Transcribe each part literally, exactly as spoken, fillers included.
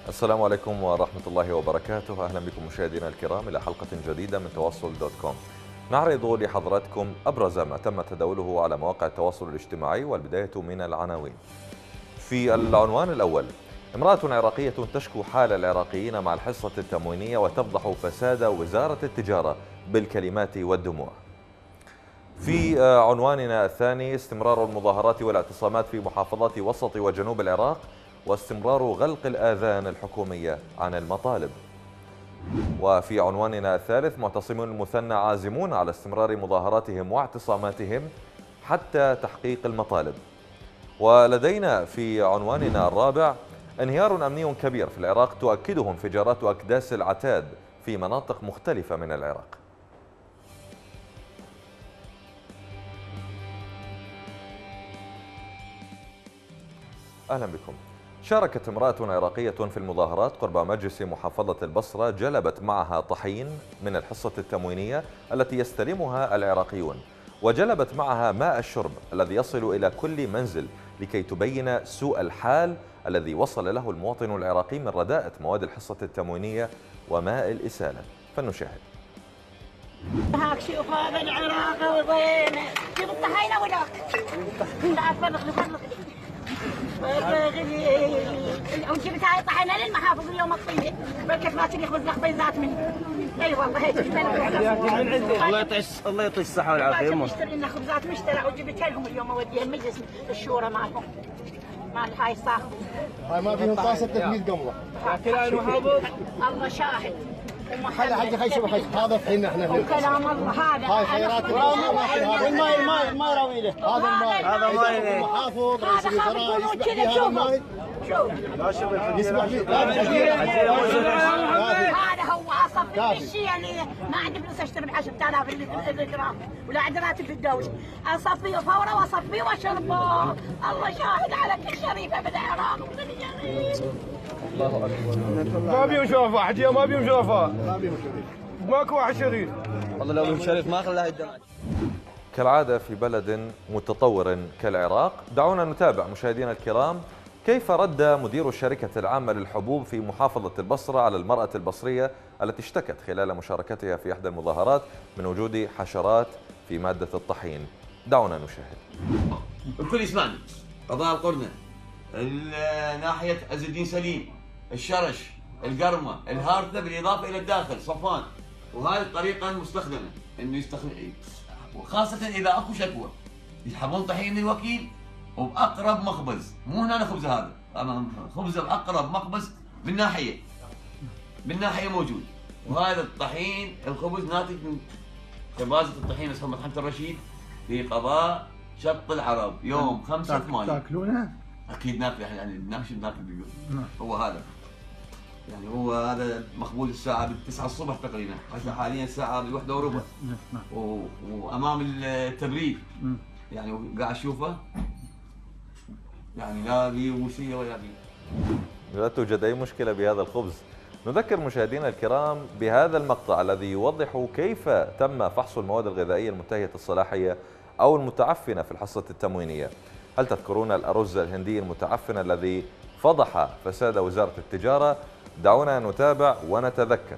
السلام عليكم ورحمة الله وبركاته. أهلا بكم مشاهدينا الكرام إلى حلقة جديدة من تواصل دوت كوم. نعرض لحضراتكم أبرز ما تم تداوله على مواقع التواصل الاجتماعي، والبداية من العناوين. في العنوان الأول: امرأة عراقية تشكو حال العراقيين مع الحصة التموينية وتفضح فساد وزارة التجارة بالكلمات والدموع. في عنواننا الثاني: استمرار المظاهرات والاعتصامات في محافظات وسط وجنوب العراق، واستمرار غلق الآذان الحكومية عن المطالب. وفي عنواننا الثالث: معتصمون المثنى عازمون على استمرار مظاهراتهم واعتصاماتهم حتى تحقيق المطالب. ولدينا في عنواننا الرابع: انهيار أمني كبير في العراق تؤكده انفجارات أكداس العتاد في مناطق مختلفة من العراق. أهلا بكم. شاركت امرأة عراقية في المظاهرات قرب مجلس محافظة البصرة، جلبت معها طحين من الحصة التموينية التي يستلمها العراقيون، وجلبت معها ماء الشرب الذي يصل إلى كل منزل لكي تبين سوء الحال الذي وصل له المواطن العراقي من رداءة مواد الحصة التموينية وماء الإسالة. فلنشاهد. هاك شوف هذا العراق وين جيب الطحينة ولاك لا فرغ فرغ وجبت هاي طحينة للمحافظ اليوم الطيبة بركة ما تليق بالزخ بيزات مني. اي والله هيك الله يعطيك الله يعطيك الصحة والعافية. مشتري لنا خبزات مشترى وجبتها لهم اليوم اوديها مجلس الشورى مالهم مال هاي الصاخ. هاي ما فيهم طاسة ثلاثمية قمرة. الله شاهد. هذا حاجة خي شوف هذا طحين احنا كلام الله هذا. هاي خيرات الماء الماء الماء راوي له. هذا الماء هذا ماء المحافظ رئيس الوزراء يسمح فيه هذا الماء. يسمح فيه. هذا هو اصلا الشيء اللي ما عندي فلوس اشتري ب عشرة آلاف الجرام ولا عندي راتب في الدوله. اصفيه فوره واصفيه واشربه. الله شاهد على كل شريفه بالعراق الله اكبر. ما بيهم شرفاء حجيه، ما بيهم شرفاء، ما بيهم شريف، ماكو واحد شريف. والله لو بيهم شريف ما خلاه يدمج. كالعادة في بلد متطور كالعراق، دعونا نتابع مشاهدينا الكرام كيف رد مدير الشركة العامة للحبوب في محافظة البصرة على المرأة البصرية التي اشتكت خلال مشاركتها في إحدى المظاهرات من وجود حشرات في مادة الطحين. دعونا نشاهد. الكل يسمعني. قضاء القرنة، ناحية عز الدين سليم، الشرش، القرمة، الهارثة، بالإضافة إلى الداخل صفان. وهذه الطريقة المستخدمة إنه يستخدم، وخاصة إذا أكو شكوى يسحبون طحين الوكيل وبأقرب مخبز. مو هنا الخبز هذا، خبز بأقرب مخبز بالناحية بالناحية موجود. وهذا الطحين الخبز ناتج من خبازة الطحين اسمها مطحنة الرشيد في قضاء شط العرب يوم خمسة ثمانية. تاكلونه؟ اكيد ناكل يعني ناكل ناكل هو هذا يعني هو هذا مقبول الساعه تسعة الصبح تقريبا. هسه حاليا الساعه الواحدة وربع و... وامام التبريد يعني قاعد اشوفه يعني لا بي وسيله ولا بي. لا توجد أي مشكلة بهذا الخبز. نذكر مشاهدينا الكرام بهذا المقطع الذي يوضح كيف تم فحص المواد الغذائية المنتهية الصلاحية أو المتعفنة في الحصة التموينية. هل تذكرون الأرز الهندي المتعفن الذي فضح فساد وزارة التجارة؟ دعونا نتابع ونتذكر.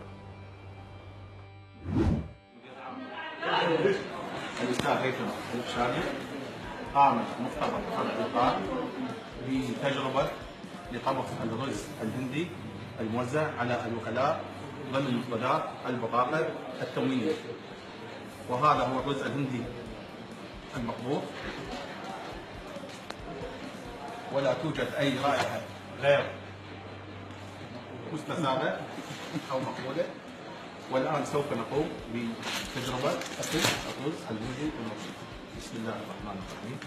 الأستاذ هيثم الشامي قام مختبر صنع الإطار بتجربة لطبخ الرز الهندي الموزع على الوكلاء ضمن مفردات البطاقة التموينية. وهذا هو الرز الهندي المطبوخ، ولا توجد أي رائحة غير مستساغة أو مقبولة. والآن سوف نقوم بتجربة أكل الرز الهندي المطبوخ. بسم الله الرحمن الرحيم.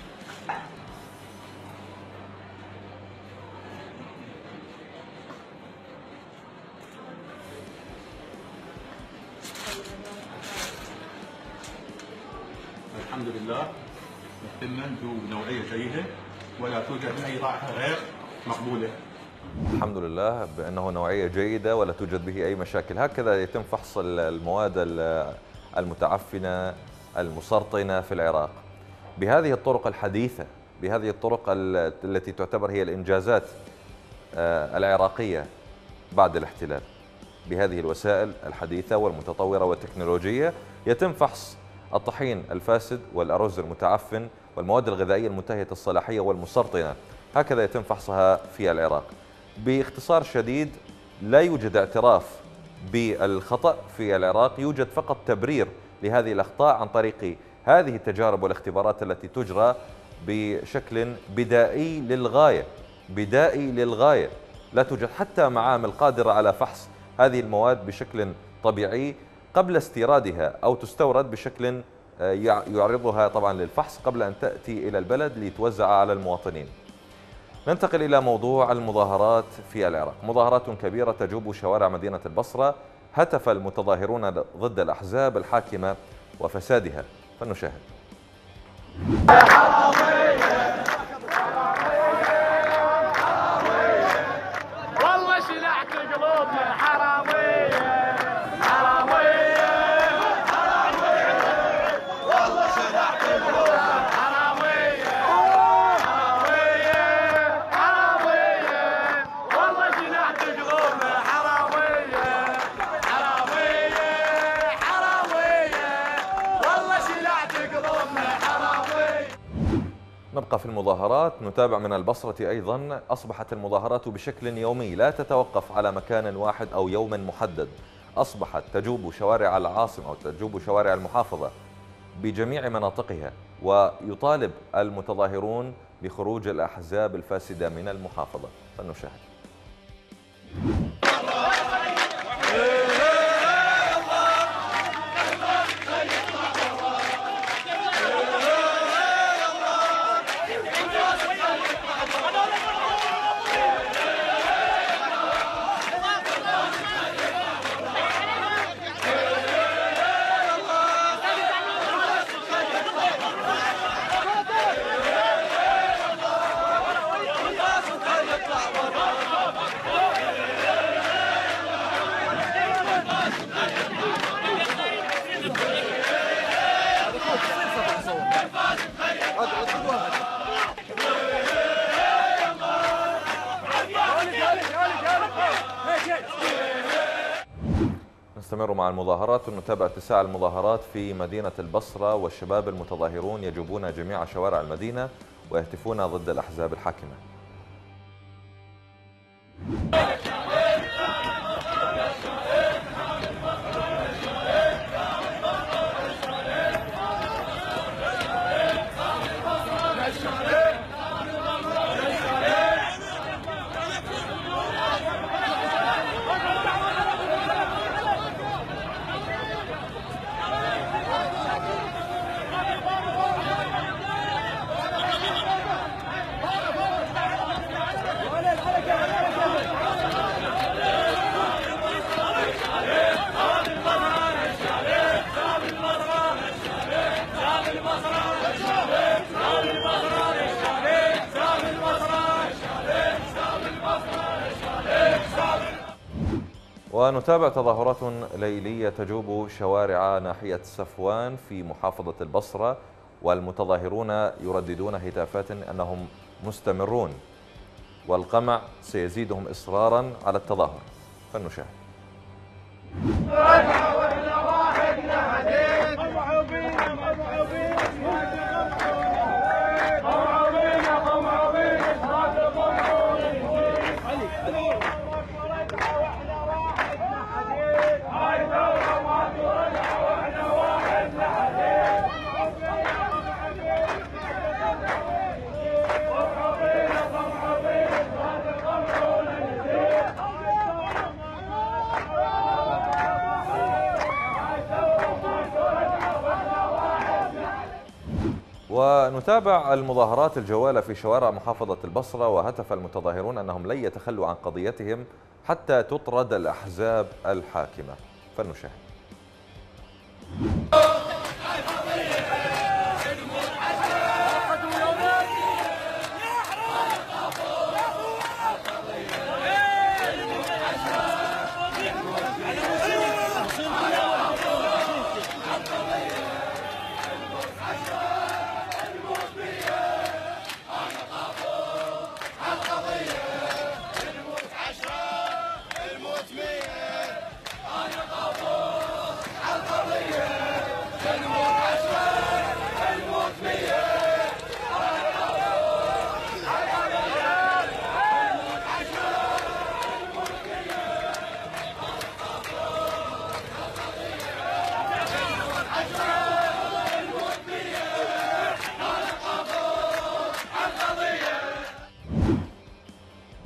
الحمد لله مهتما بنوعية جيدة ولا توجد أي رائحة غير مقبولة. الحمد لله بأنه نوعية جيدة ولا توجد به أي مشاكل. هكذا يتم فحص المواد المتعفنة المسرطنة في العراق بهذه الطرق الحديثة، بهذه الطرق التي تعتبر هي الإنجازات العراقية بعد الاحتلال. بهذه الوسائل الحديثة والمتطورة والتكنولوجية يتم فحص الطحين الفاسد والأرز المتعفن والمواد الغذائية المنتهية الصلاحية والمسرطنة، هكذا يتم فحصها في العراق. باختصار شديد، لا يوجد اعتراف بالخطأ في العراق، يوجد فقط تبرير لهذه الأخطاء عن طريق هذه التجارب والاختبارات التي تجرى بشكل بدائي للغاية بدائي للغاية. لا توجد حتى معامل قادرة على فحص هذه المواد بشكل طبيعي قبل استيرادها أو تستورد بشكل يعرضها طبعا للفحص قبل أن تأتي إلى البلد لتوزع على المواطنين. ننتقل إلى موضوع المظاهرات في العراق. مظاهرات كبيرة تجوب شوارع مدينة البصرة، هتف المتظاهرون ضد الأحزاب الحاكمة وفسادها، فلنشاهد. والله شلعت قلوبنا حرامية نبقى في المظاهرات، نتابع من البصرة أيضا. أصبحت المظاهرات بشكل يومي لا تتوقف على مكان واحد أو يوم محدد، أصبحت تجوب شوارع العاصمة أو تجوب شوارع المحافظة بجميع مناطقها، ويطالب المتظاهرون بخروج الأحزاب الفاسدة من المحافظة، فلنشاهد. نستمر مع المظاهرات ونتابع اتساع المظاهرات في مدينة البصرة، والشباب المتظاهرون يجوبون جميع شوارع المدينة ويهتفون ضد الأحزاب الحاكمة. ونتابع تظاهرات ليلية تجوب شوارع ناحية صفوان في محافظة البصرة، والمتظاهرون يرددون هتافات أنهم مستمرون والقمع سيزيدهم إصرارا على التظاهر، فلنشاهد. ونتابع المظاهرات الجوالة في شوارع محافظة البصرة، وهتف المتظاهرون أنهم لن يتخلوا عن قضيتهم حتى تطرد الأحزاب الحاكمة، فلنشاهد.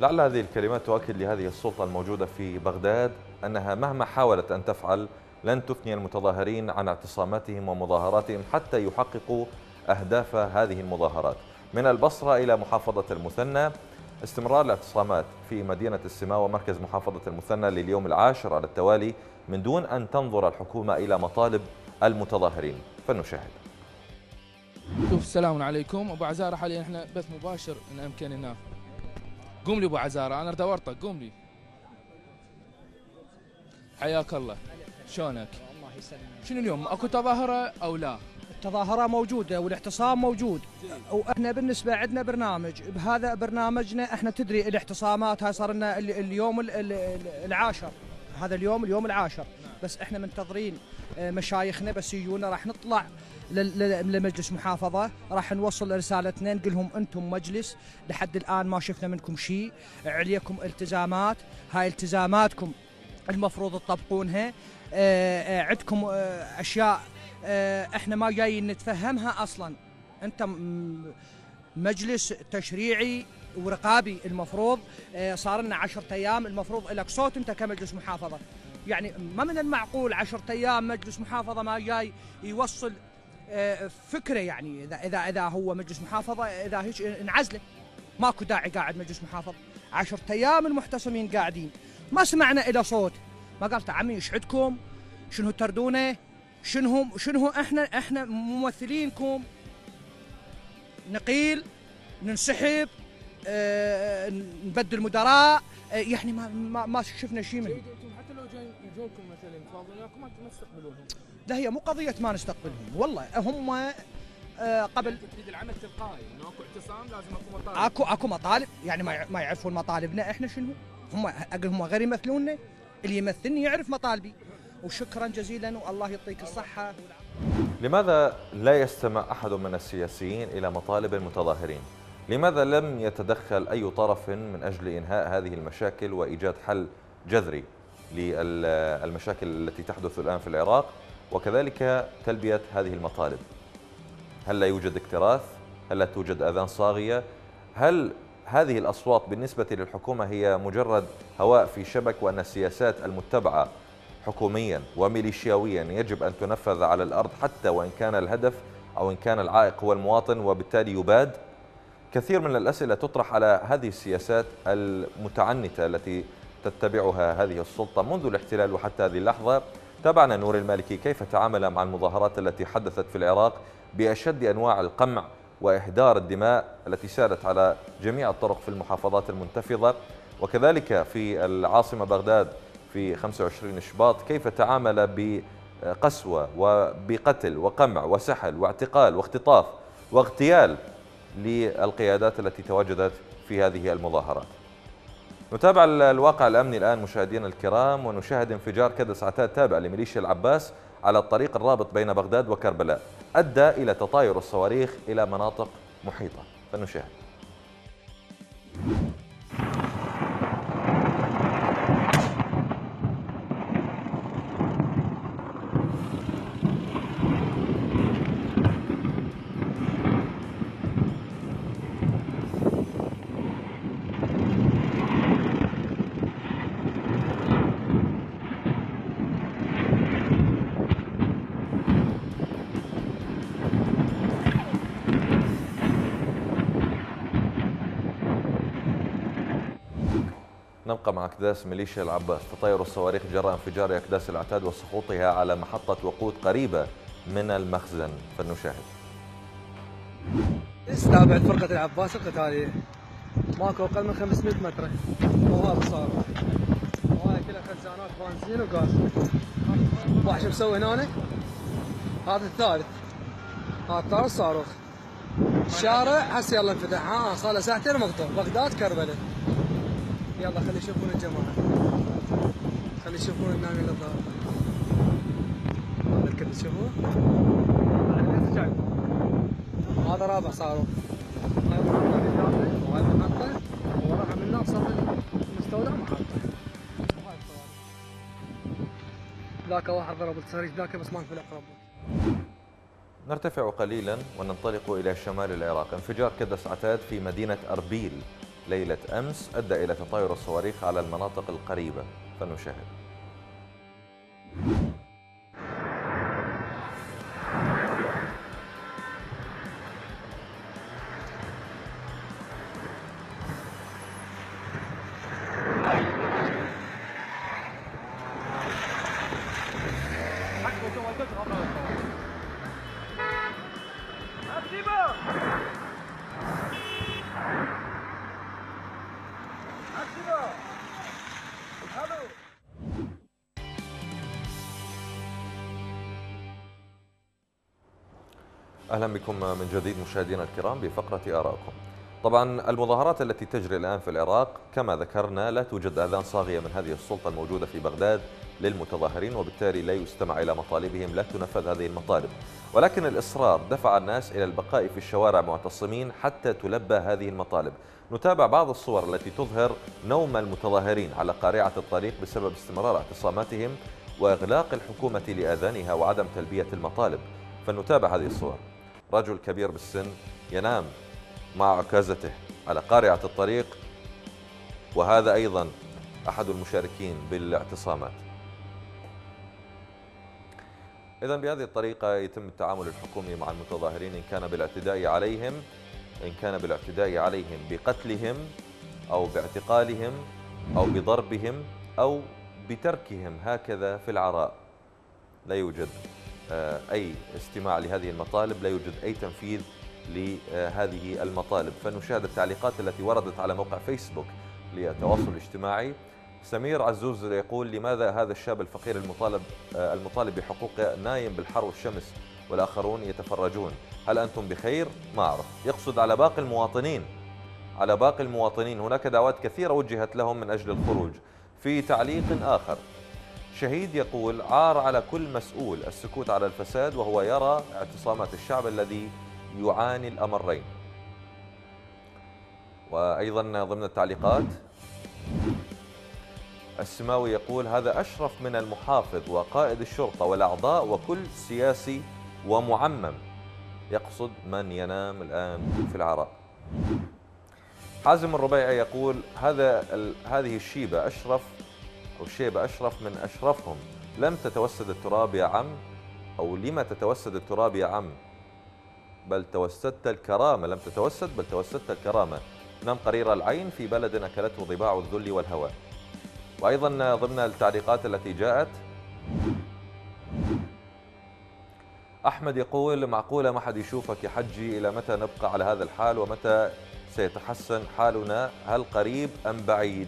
لعل هذه الكلمات تؤكد لهذه السلطة الموجودة في بغداد أنها مهما حاولت أن تفعل لن تثني المتظاهرين عن اعتصاماتهم ومظاهراتهم حتى يحققوا أهداف هذه المظاهرات. من البصرة إلى محافظة المثنى، استمرار الاعتصامات في مدينة السماء ومركز محافظة المثنى لليوم العاشر على التوالي من دون أن تنظر الحكومة إلى مطالب المتظاهرين. فلنشاهد. شوف، السلام عليكم. ابو عزاره حاليا احنا بث مباشر ان امكاننا. قوم لي ابو عزاره، انا اريد اورطك، قوم لي. حياك الله، شلونك؟ الله يسلمك. شنو اليوم، اكو تظاهره او لا؟ التظاهرة موجودة والاعتصام موجود، واحنا بالنسبة عندنا برنامج، بهذا برنامجنا احنا تدري الاعتصامات هاي صار لنا اليوم العاشر، هذا اليوم اليوم العاشر، بس احنا منتظرين مشايخنا بس يجونا، راح نطلع لمجلس محافظة، راح نوصل رسالتنا نقول لهم انتم مجلس لحد الان ما شفنا منكم شيء، عليكم التزامات، هاي التزاماتكم المفروض تطبقونها، عندكم اشياء احنا ما جايين نتفهمها اصلا، انت مجلس تشريعي ورقابي، المفروض صار لنا عشرة ايام، المفروض لك صوت انت كمجلس محافظة، يعني ما من المعقول عشرة ايام مجلس محافظة ما جاي يوصل فكره، يعني اذا اذا اذا هو مجلس محافظه اذا هيك انعزله، ماكو داعي قاعد مجلس محافظه، عشرة ايام المحتسمين قاعدين، ما سمعنا الى صوت، ما قالت عمي ايش عندكم؟ شنو تردونه؟ شنو شنو احنا احنا ممثلينكم، نقيل ننسحب، اه نبدل مدراء، اه يعني ما ما, ما شفنا شيء منهم. حتى لو جاي يجونكم مثلا يتفاوضون وياكم ما تستقبلونهم. لا، هي مو قضيه ما نستقبلهم، والله هم اه قبل تريد العمل تلقائي، انه اكو اعتصام لازم اكو مطالب. اكو اكو مطالب، يعني ما ما يعرفون مطالبنا احنا شنو؟ هم اقل هم غير يمثلوننا، اللي يمثلني يعرف مطالبي. وشكرا جزيلا والله يعطيك الصحه. لماذا لا يستمع أحد من السياسيين إلى مطالب المتظاهرين؟ لماذا لم يتدخل أي طرف من أجل إنهاء هذه المشاكل وإيجاد حل جذري للمشاكل التي تحدث الآن في العراق وكذلك تلبية هذه المطالب؟ هل لا يوجد اكتراث؟ هل لا توجد آذان صاغية؟ هل هذه الأصوات بالنسبة للحكومة هي مجرد هواء في شبك، وأن السياسات المتبعة حكوميا وميليشياويا يجب أن تنفذ على الأرض حتى وإن كان الهدف أو إن كان العائق هو المواطن وبالتالي يباد؟ كثير من الأسئلة تطرح على هذه السياسات المتعنتة التي تتبعها هذه السلطة منذ الاحتلال وحتى هذه اللحظة. تابعنا نور المالكي كيف تعامل مع المظاهرات التي حدثت في العراق بأشد أنواع القمع وإهدار الدماء التي سالت على جميع الطرق في المحافظات المنتفضة، وكذلك في العاصمة بغداد في خمسة وعشرين شباط، كيف تعامل بقسوة وبقتل وقمع وسحل واعتقال واختطاف واغتيال للقيادات التي تواجدت في هذه المظاهرات. نتابع الواقع الأمني الآن مشاهدينا الكرام، ونشاهد انفجار كدس عتاد تابع لميليشيا العباس على الطريق الرابط بين بغداد وكربلاء أدى إلى تطاير الصواريخ إلى مناطق محيطة. فنشاهد. نبقى مع أكداس ميليشيا العباس. تطاير الصواريخ جراء انفجار أكداس العتاد وسقوطها على محطة وقود قريبة من المخزن. فلنشاهد. استابعد فرقة العباس القتالية، ماكو أقل من خمسمئة متر، وهذا صار وهاي كلها خزانات بنزين وغاز. واحد شو مسوي هنا؟ هذا الثالث، هذا الثالث صاروخ. الشارع هسه يلا انفتح، ها صار له ساعتين مقطوع، بغداد كربلاء. يلا خلي يشوفون الجماعة، خلي يشوفون النايمين الظهر. هذا الكل تشوفوه؟ هذا رابع صاروخ. هاي محطة اللي وهاي محطة وراها من هناك صار المستودع محطة. وهاي الصواريخ. ذاك واحد ضرب الصاروخ ذاك بس ما انفلق ربه. نرتفع قليلا وننطلق إلى شمال العراق. انفجار كدس عتاد في مدينة أربيل ليلة أمس أدى إلى تطاير الصواريخ على المناطق القريبة، فنشاهد. أهلا بكم من جديد مشاهدينا الكرام بفقرة آرائكم. طبعا المظاهرات التي تجري الآن في العراق كما ذكرنا لا توجد آذان صاغية من هذه السلطة الموجودة في بغداد للمتظاهرين، وبالتالي لا يستمع إلى مطالبهم، لا تنفذ هذه المطالب، ولكن الإصرار دفع الناس إلى البقاء في الشوارع معتصمين حتى تلبى هذه المطالب. نتابع بعض الصور التي تظهر نوم المتظاهرين على قارعة الطريق بسبب استمرار اعتصاماتهم وإغلاق الحكومة لآذانها وعدم تلبية المطالب. فلنتابع هذه الصور. رجل كبير بالسن ينام مع عكازته على قارعة الطريق، وهذا أيضا أحد المشاركين بالاعتصامات. إذن بهذه الطريقة يتم التعامل الحكومي مع المتظاهرين، إن كان بالاعتداء عليهم إن كان بالاعتداء عليهم بقتلهم أو باعتقالهم أو بضربهم أو بتركهم هكذا في العراء. لا يوجد أي استماع لهذه المطالب، لا يوجد أي تنفيذ لهذه المطالب. فنشاهد التعليقات التي وردت على موقع فيسبوك للتواصل الاجتماعي. سمير عزوز يقول: لماذا هذا الشاب الفقير المطالب المطالب بحقوقه نايم بالحر والشمس والآخرون يتفرجون؟ هل أنتم بخير؟ ما أعرف. يقصد على باقي المواطنين على باقي المواطنين هناك دعوات كثيرة وجهت لهم من أجل الخروج. في تعليق آخر شهيد يقول: عار على كل مسؤول السكوت على الفساد وهو يرى اعتصامات الشعب الذي يعاني الأمرين. وأيضا ضمن التعليقات السماوي يقول: هذا أشرف من المحافظ وقائد الشرطة والأعضاء وكل سياسي ومعمم. يقصد من ينام الآن في العراء. حازم الربيعي يقول: هذا هذه الشيبة أشرف أو الشيبة أشرف من أشرفهم. لم تتوسد التراب يا عم، أو لما تتوسد التراب يا عم، بل توسدت الكرامة. لم تتوسد بل توسدت الكرامة. نم قرير العين في بلد أكلته ضباع الذل والهوى. وأيضا ضمن التعليقات التي جاءت أحمد يقول: معقولة ما حد يشوفك يا حجي؟ إلى متى نبقى على هذا الحال ومتى سيتحسن حالنا؟ هل قريب أم بعيد؟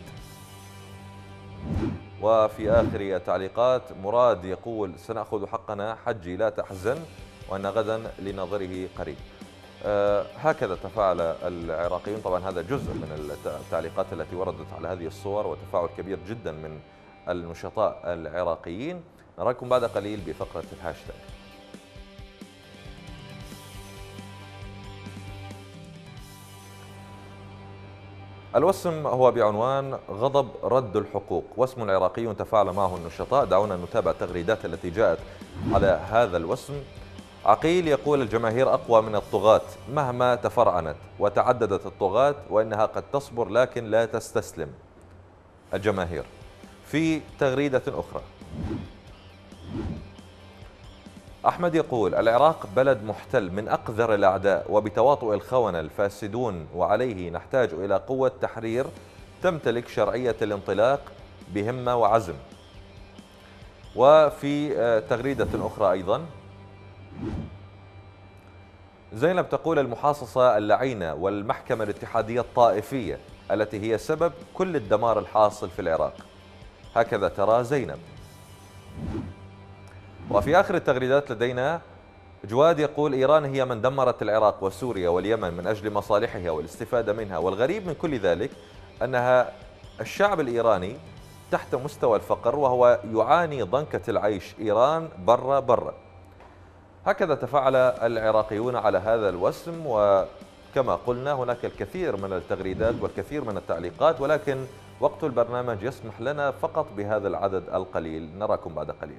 وفي آخر التعليقات مراد يقول: سنأخذ حقنا حجي لا تحزن، وأن غدا لنظره قريب. آه هكذا تفاعل العراقيون. طبعا هذا جزء من التعليقات التي وردت على هذه الصور، وتفاعل كبير جدا من النشطاء العراقيين. نراكم بعد قليل بفقرة الهاشتاج. الوسم هو بعنوان غضب رد الحقوق. وسم العراقيون تفاعل معه النشطاء. دعونا نتابع التغريدات التي جاءت على هذا الوسم. عقيل يقول: الجماهير أقوى من الطغاة مهما تفرعنت وتعددت الطغاة، وإنها قد تصبر لكن لا تستسلم الجماهير. في تغريدة أخرى أحمد يقول: العراق بلد محتل من أقذر الأعداء وبتواطؤ الخونة الفاسدون، وعليه نحتاج إلى قوة تحرير تمتلك شرعية الانطلاق بهمة وعزم. وفي تغريدة أخرى أيضا زينب تقول: المحاصصة اللعينة والمحكمة الاتحادية الطائفية التي هي سبب كل الدمار الحاصل في العراق. هكذا ترى زينب. وفي آخر التغريدات لدينا جواد يقول: إيران هي من دمرت العراق وسوريا واليمن من أجل مصالحها والاستفادة منها، والغريب من كل ذلك أنها الشعب الإيراني تحت مستوى الفقر وهو يعاني ضنكة العيش. إيران برا برا. هكذا تفاعل العراقيون على هذا الوسم، وكما قلنا هناك الكثير من التغريدات والكثير من التعليقات، ولكن وقت البرنامج يسمح لنا فقط بهذا العدد القليل. نراكم بعد قليل.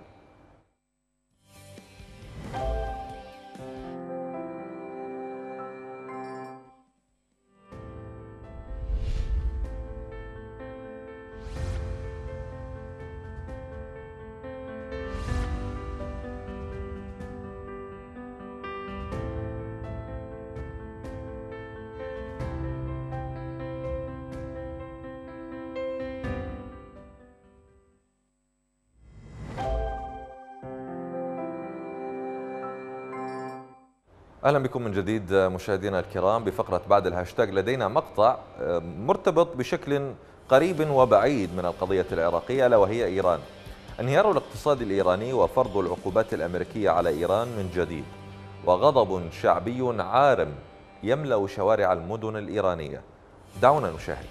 أهلا بكم من جديد مشاهدينا الكرام بفقرة بعد الهاشتاج. لدينا مقطع مرتبط بشكل قريب وبعيد من القضية العراقية، ألا وهي إيران. انهيار الاقتصاد الإيراني وفرض العقوبات الأمريكية على إيران من جديد، وغضب شعبي عارم يملأ شوارع المدن الإيرانية. دعونا نشاهد.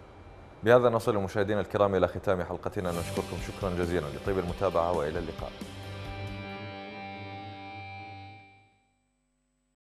بهذا نصل مشاهدينا الكرام إلى ختام حلقتنا. نشكركم شكرا جزيلا لطيب المتابعة وإلى اللقاء.